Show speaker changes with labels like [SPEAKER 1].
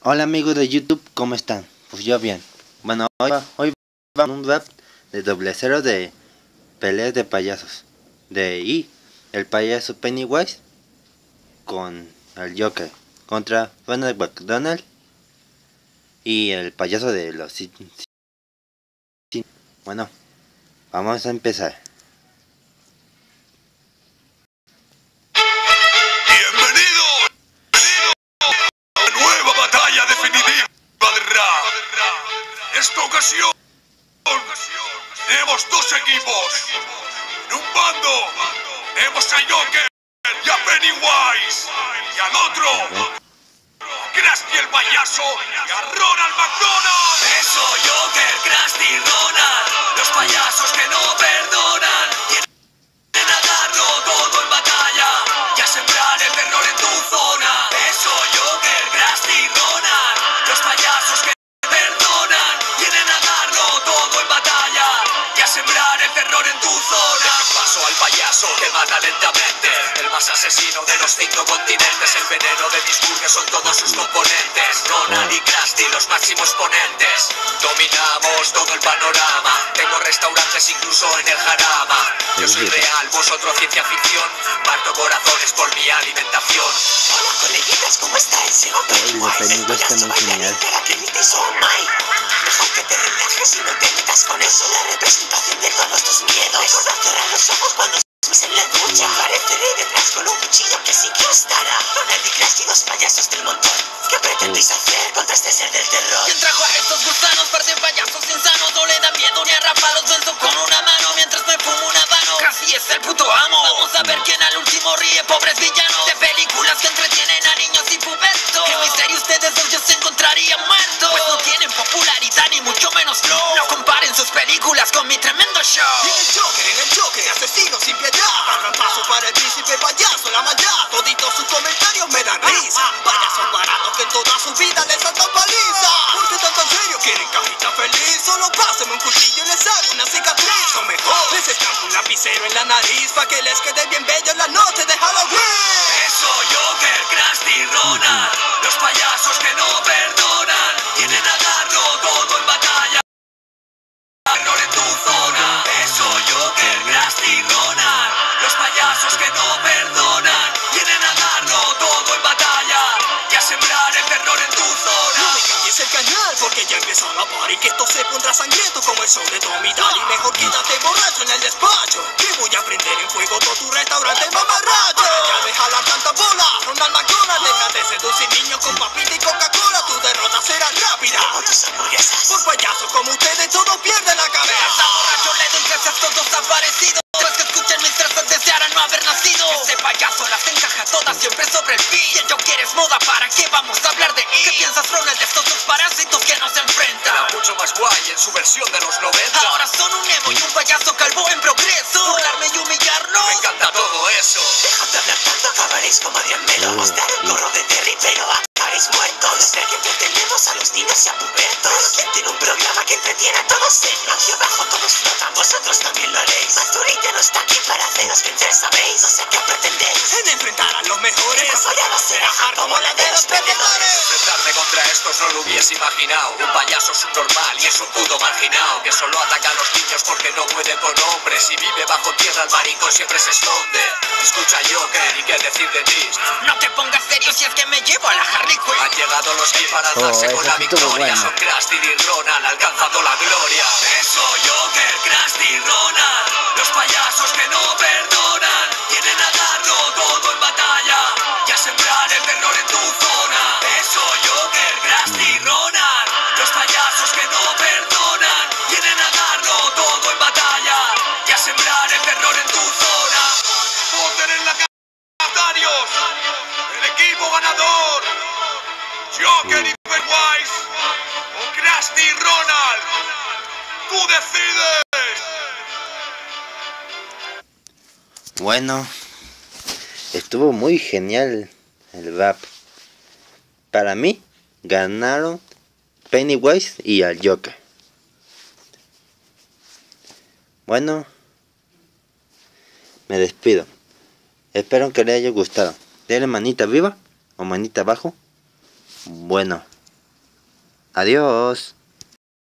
[SPEAKER 1] Hola amigos de YouTube, ¿cómo están? Pues yo bien. Bueno, hoy va un rap de doble cero de peleas de payasos. El payaso Pennywise con el Joker contra Ronald McDonald y el payaso de los Bueno, vamos a empezar.
[SPEAKER 2] Esta ocasión tenemos dos equipos. En un bando tenemos a Joker y a Pennywise, y al otro a Krusty el payaso y a Ronald McDonald. Eso, Joker, Krusty, Ronald, los payasos que no perdonan, vienen a darlo todo en batalla y a sembrar el terror en tu zona. Eso, Joker, Krusty, Ronald, los payasos que sembrar el terror en tu zona. Deja paso al payaso que mata lentamente, el más asesino de los 5 continentes. El veneno de mis burgues son todos sus componentes. Ronald y Krusty, los máximos ponentes. Dominamos todo el panorama, tengo restaurantes incluso en el jarama. Yo soy real, vosotros ciencia ficción, parto corazones por mi alimentación.
[SPEAKER 3] Hola coleguitas, ¿cómo estáis? Llegó Pennywise, el payaso bailarín que la que grites oh my. Mejor que te relajes y no te metas con eso. La representación de todos tus miedos. Recordad cerrar los ojos cuando estés en la ducha. Apareceré detrás con un cuchillo que sí que os dará. Ronald y Krusty, dos payasos del montón. ¿Qué pretendéis hacer contra este ser del terror?
[SPEAKER 4] ¿Quién trajo a estos gusanos? Par de payasos insanos. No le da miedo ni a Rafa, los venzo con una mano mientras me fumo un habano. Krusty es el puto amo. Vamos a ver quién al último ríe, pobres villanos. De películas que entretienen a niños y pubertos. ¿Qué misterio ustedes dos ya se encontrarían muertos? Pues no tienen popularidad ni mucho menos flow. No comparen sus películas con mi tremendo show.
[SPEAKER 5] Y en el Joker, asesino sin piedad. Abran paso para el príncipe payaso, la maldad. Toditos sus comentarios me dan risa. Payasos baratos que en toda su vida les saltan paliza. ¿Por qué tanto en serio quieren cajita feliz? Solo pásenme un cuchillo y les hago una cicatriz. O mejor, les estampo un lapicero en la nariz pa' que les quede bien bello en la noche de Halloween.
[SPEAKER 2] Eso, Joker, Krusty, Ronald, los payasos que no perdonan, vienen a darlo todo en batalla. Terror en tu zona. Eso, Joker, Krusty, Ronald, los payasos que no perdonan, vienen a darlo todo en batalla y a sembrar el terror en tu zona.
[SPEAKER 5] No me cambies el canal porque ya empieza la party, que esto se pondrá sangriento como el show de Tommy Daly. Mejor quédate borracho en el despacho, que voy a prender en fuego todo tu restaurante mamarracho. Ya deja la tanta bola, Ronald McDonald, deja de seducir niños con papita y Coca-Cola. Tu derrota será rápida. Por payasos como ustedes todos pierden la cabeza.
[SPEAKER 4] Borracho le doy gracias, todos aparecidos. Pues que escuchen mis trazas desearan no haber nacido. Este payaso las encaja todas siempre sobre el fin. Y el Joker es moda, ¿para qué vamos a hablar de él? ¿Qué piensas, Ronald, de estos dos parásitos que nos enfrentan?
[SPEAKER 2] Era mucho más guay en su versión de los 90.
[SPEAKER 4] Ahora son un emo y un payaso calvo en progreso. Burlarme y humillarlos,
[SPEAKER 2] Me encanta todo eso.
[SPEAKER 3] Dejad de hablar tanto, acabaréis como Adrián Melo. Os daré un gorro de Terry, pero acabaréis muertos. Desde que entretenemos a los niños y a pubertos. ¿Quién tiene un programa que entretiene a todos ellos? Aquí abajo todos flotan, vosotros también lo haréis. Maturity no está aquí para haceros vencer, ¿sabéis? No sé qué pretendéis.
[SPEAKER 5] En enfrentar a los mejores,
[SPEAKER 3] Ya no será hard como la de los perdedores.
[SPEAKER 2] Enfrentarme contra estos no lo hubiese imaginado. Un payaso subnormal y es un puto marginado, que solo ataca a los niños porque no puede con hombres. Y vive bajo tierra, el maricón siempre se esconde. Escucha, Joker, ¿y qué decir de ti?
[SPEAKER 4] no te pongas serio si es que me llevo a la Harley Quinn.
[SPEAKER 2] Han llegado los que para darse con la victoria. Son Krusty y Ronald alcanzando la gloria. Eso, Joker, Krusty, Ronald, los payasos que no perdonan, vienen a darlo todo en batalla y a sembrar el terror en tu zona. Eso, Joker, Krusty, Ronald, los payasos que no perdonan, vienen a darlo todo en batalla y a sembrar el terror en tu zona. Voten en la comentarios el equipo ganador, Joker y Pennywise o Krusty y Ronald. Tú decides.
[SPEAKER 1] Bueno, estuvo muy genial el rap. Para mí, ganaron Pennywise y al Joker. Bueno, me despido. Espero que les haya gustado. Denle manita arriba o manita abajo. Bueno, Adiós.